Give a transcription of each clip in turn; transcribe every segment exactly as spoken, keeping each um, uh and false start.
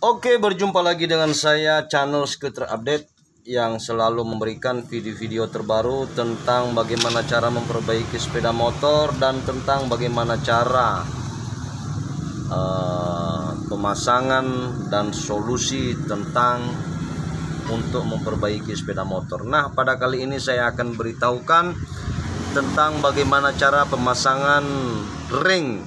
Oke, berjumpa lagi dengan saya channel Skuter Update yang selalu memberikan video-video terbaru tentang bagaimana cara memperbaiki sepeda motor dan tentang bagaimana cara uh, pemasangan dan solusi tentang untuk memperbaiki sepeda motor. Nah, pada kali ini saya akan beritahukan tentang bagaimana cara pemasangan ring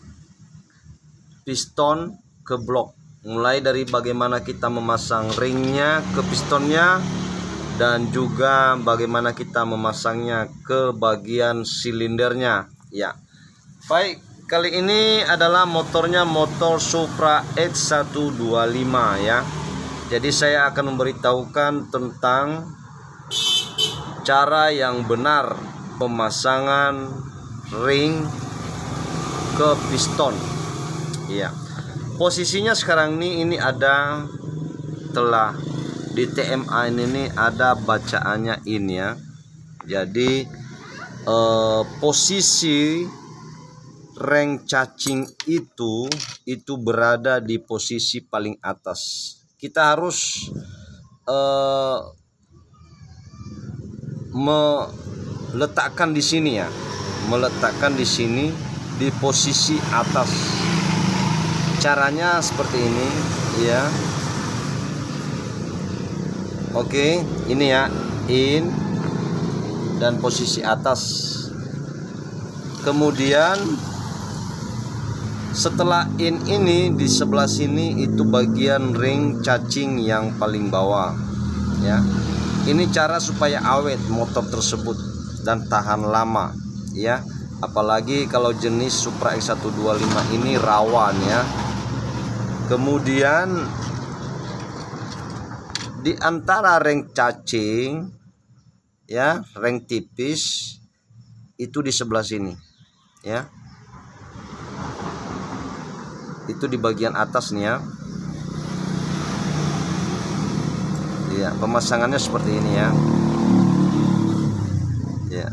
piston ke blok. Mulai dari bagaimana kita memasang ringnya ke pistonnya dan juga bagaimana kita memasangnya ke bagian silindernya. Ya, baik, kali ini adalah motornya motor Supra X seratus dua puluh lima ya. Jadi saya akan memberitahukan tentang cara yang benar pemasangan ring ke piston. Ya. Posisinya sekarang ini ini ada telah di T M A ini ada bacaannya in ya. Jadi eh, posisi reng cacing itu itu berada di posisi paling atas. Kita harus eh, meletakkan di sini ya, meletakkan di sini di posisi atas. Caranya seperti ini ya. Oke, ini ya, in dan posisi atas. Kemudian setelah in ini di sebelah sini itu bagian ring cacing yang paling bawah ya. Ini cara supaya awet motor tersebut dan tahan lama ya. Apalagi kalau jenis Supra X seratus dua puluh lima ini rawan ya. Kemudian di antara ring cacing ya, ring tipis itu di sebelah sini ya. Itu di bagian atas nih ya. Iya, pemasangannya seperti ini ya. Ya.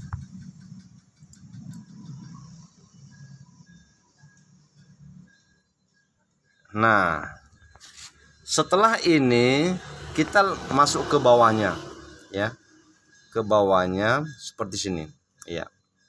Nah, setelah ini kita masuk ke bawahnya ya, ke bawahnya seperti sini ya.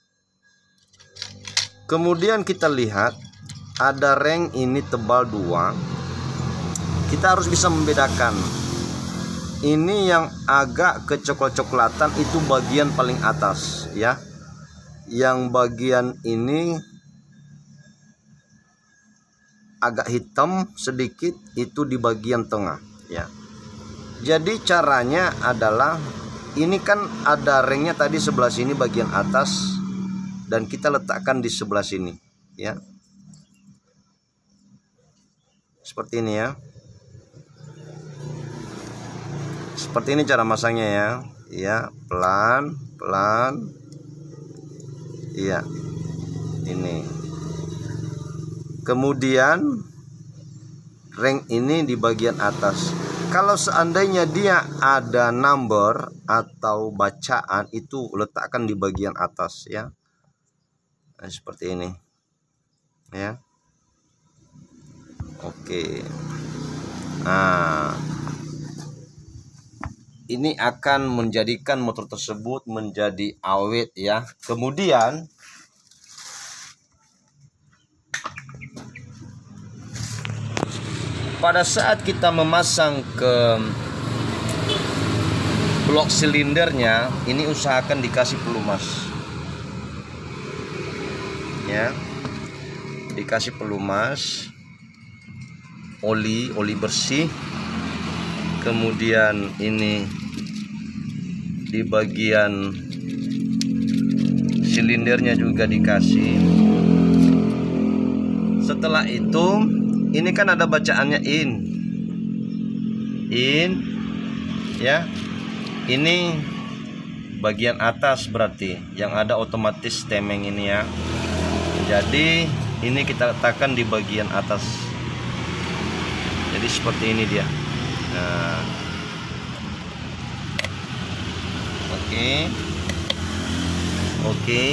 Kemudian kita lihat ada ring ini tebal dua. Kita harus bisa membedakan. Ini yang agak kecoklat-coklatan itu bagian paling atas ya. Yang bagian ini agak hitam sedikit itu di bagian tengah ya. Jadi caranya adalah ini kan ada ringnya tadi sebelah sini bagian atas dan kita letakkan di sebelah sini ya. Seperti ini ya. Seperti ini cara masangnya ya. Ya, pelan, pelan. Iya. Ini. Kemudian ring ini di bagian atas. Kalau seandainya dia ada number atau bacaan itu letakkan di bagian atas ya. Nah, seperti ini ya. Oke. Nah, ini akan menjadikan motor tersebut menjadi awet ya. Kemudian pada saat kita memasang ke blok silindernya, ini usahakan dikasih pelumas ya. Dikasih pelumas, oli, oli bersih. Kemudian ini di bagian silindernya juga dikasih. Setelah itu ini kan ada bacaannya in, in, ya. Ini bagian atas berarti yang ada otomatis temeng ini ya. Jadi ini kita letakkan di bagian atas. Jadi seperti ini dia. Nah, oke, oke.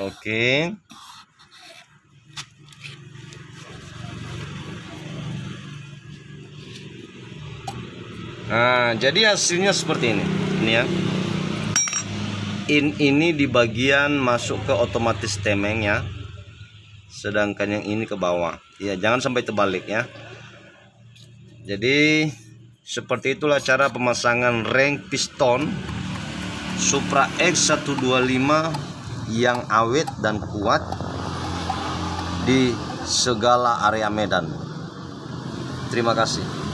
Oke. Nah, jadi hasilnya seperti ini. Ini ya. In ini di bagian masuk ke otomatis temeng ya. Sedangkan yang ini ke bawah. Ya, jangan sampai terbalik ya. Jadi seperti itulah cara pemasangan ring piston Supra X seratus dua puluh lima yang awet dan kuat di segala area medan. Terima kasih.